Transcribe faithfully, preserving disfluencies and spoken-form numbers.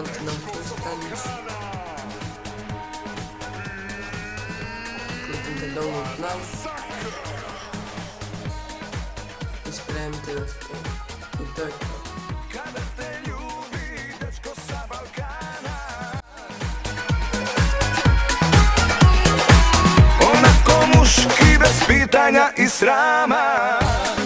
Morate naučiti stranicu. Kliknite download now. I spremite da ste. I to je to. Onako muški bez pitanja i srama.